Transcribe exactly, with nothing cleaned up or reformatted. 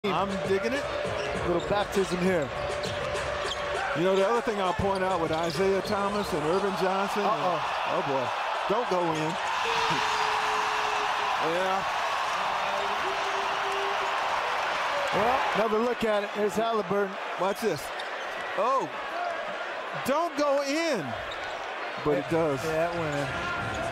I'm digging it. Little baptism here. You know, the other thing I'll point out with Isaiah Thomas and Irvin Johnson. Uh-oh. And, oh, boy. Don't go in. Yeah. Well, another look at it. There's Haliburton. Watch this. Oh. Don't go in. But it does. Yeah, it went in.